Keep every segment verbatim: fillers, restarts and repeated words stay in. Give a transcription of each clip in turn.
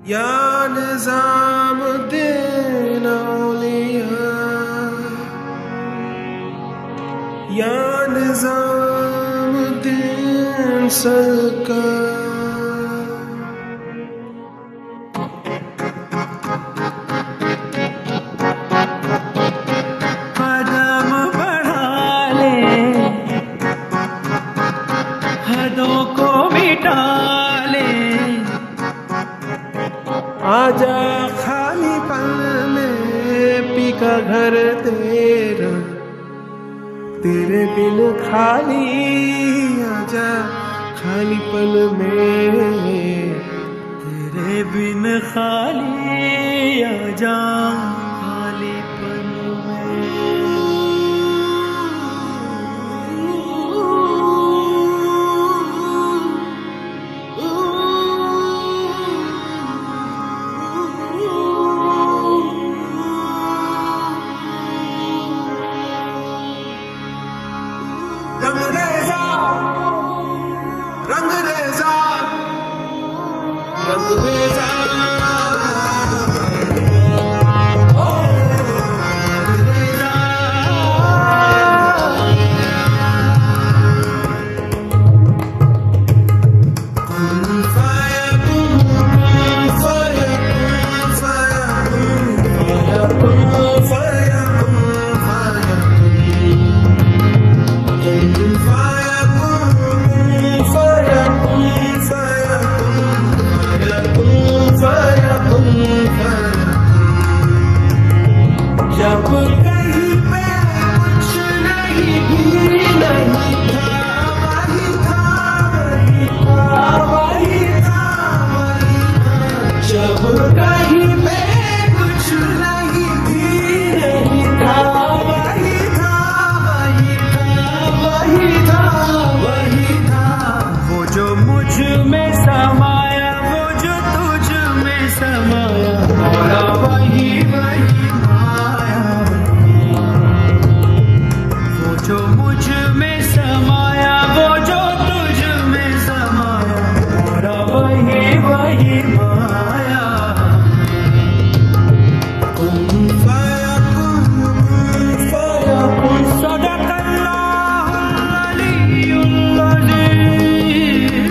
या निज़ामुद्दीन औलिया, या निज़ामुद्दीन सरकार। कदम बढ़ा ले, हदों को मिटा ले, आजा खाली पल में पी का घर तेरा, तेरे बिन खाली आजा खाली पल में, तेरे बिन खाली आजा खाली पल में। रंग रेज़ा रंग रेज़ा रंग रेज़ा जब कहीं पे कुछ नहीं भी नहीं था, वही था वही था वही था वही था। जब कहीं पे कुछ नहीं भी नहीं था, वही था वही था वही था वही था। वो जो मुझ में समाया, वो जो तुझ में समाया, मोरा वही वही जो मुझ में समाया, वो जो तुझ में समाया, मोरा वही वही माया। कुन फयकुन फयकुन सदक़ल्लाहुल अलीयुल अज़ीम।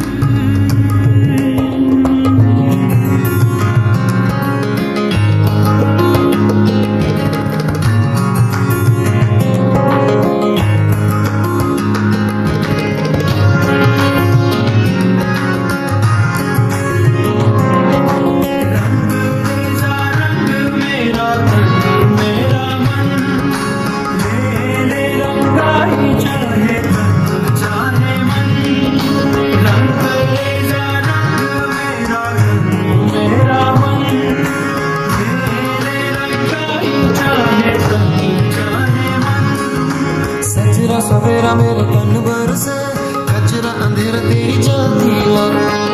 सजरा सवेरा मेरे तन भर से, कचरा अंधेरा तेरी जलती लग।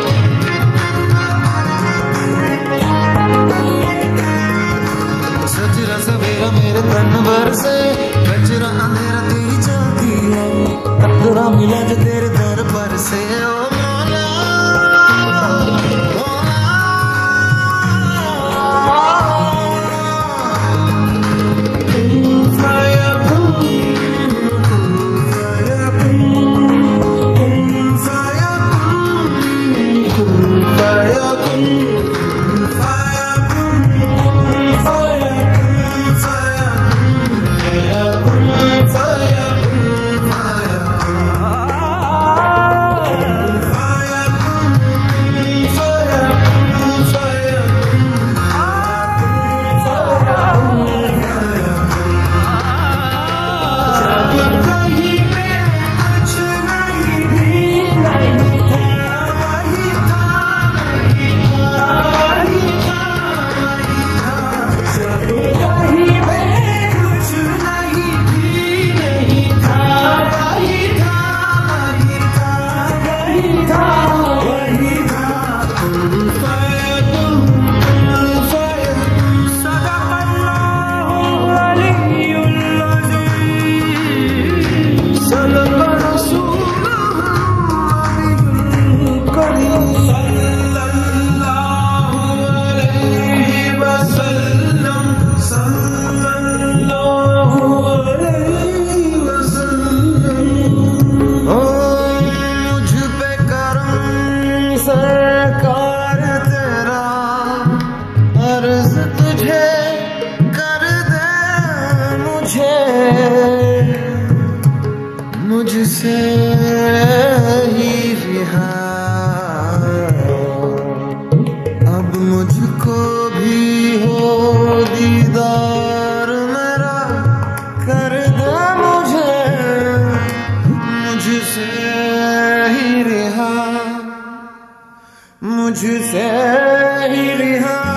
सजरा सवेरा मेरे तन भर से, कचरा अंधेरा तेरी जलती लग। कतरा मिला जो तेरे दर पर से, ओ मौला मुझसे ही रिहा, अब मुझको भी हो दीदार मेरा, कर दे मुझे मुझसे ही रिहा, मुझसे ही रिहा।